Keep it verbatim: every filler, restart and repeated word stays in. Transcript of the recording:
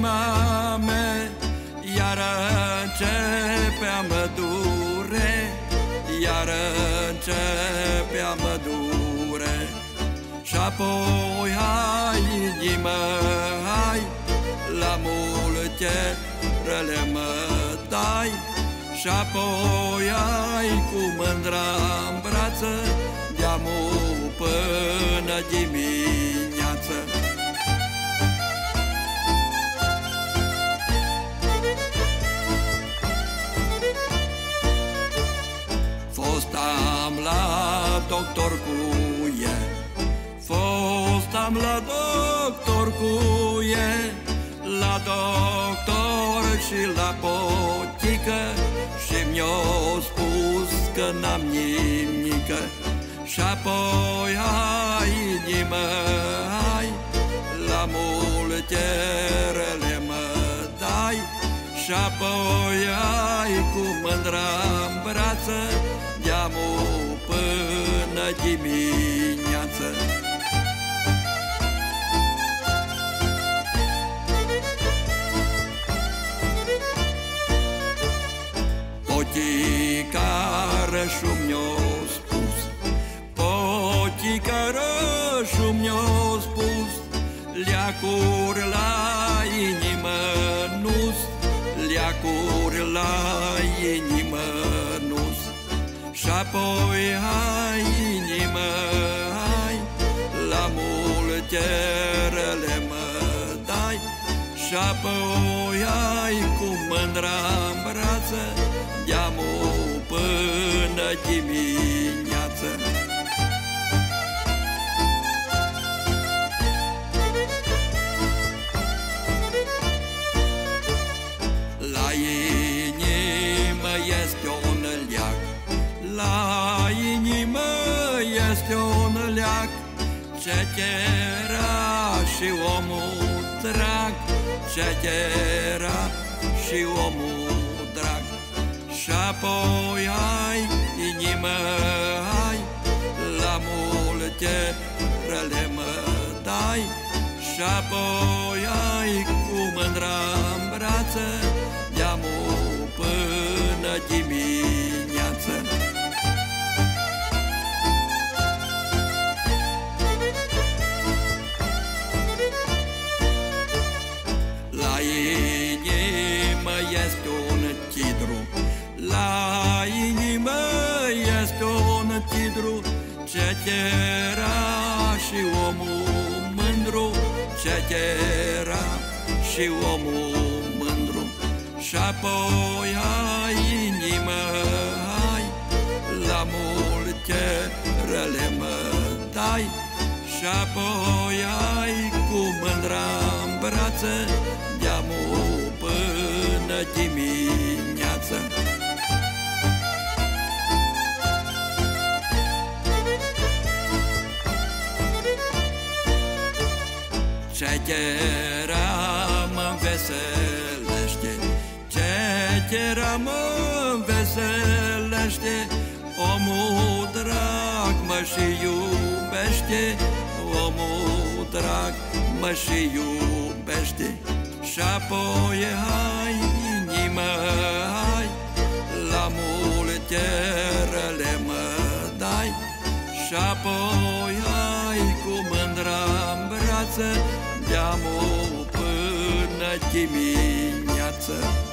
inima mea iar începe a mă dure, iar începe a mă dure. Și apoi hai, inima, hai, la multe rele mă dai. Și apoi hai cu mândra-n brață, de-amu până dimineață. Fostam la doctor cu e, fostam la doctor cu e, la doctor și la potică, și mi-o spus că n-am nimică. Și apoi hai, inimă, hai, la multe rele mă dai. Și apoi hai cu mândra-n brață, de-amu până dimineață. Poticarășul mi-o spus, poticarășul mi-o spus, leacuri la inimă nu-s, leacuri la inimă nu-s. Și apoi hai, inimă, hai, la multe rele mă dai. Și apoi hai cu mândra-n brață, de-amu până dimineață. La inimă este un leac, la inimă este un leac, ce era și omul drag, ce era și omul drag. Și apoi hai, inimă, hai, la multe rele mă dai. Și apoi hai cu mândra-n brață, de-amu până dimineață. La inimă este un chidru, la inimă este un chidru, ce era și omul mândru, ce era și omul mândru. Și apoi hai, inimă, hai, la multe rele mă dai. Și apoi hai cu mândra-n brață, de-amu până dimineață. Ce era mă veselește, ce era mă veselește, omul drag mă și iubește, omul drag mă și iubește. Și apoi hai, inimă, hai, la multe rele mă dai. Și apoi hai cu mândra-n brață, de-amu până dimineață.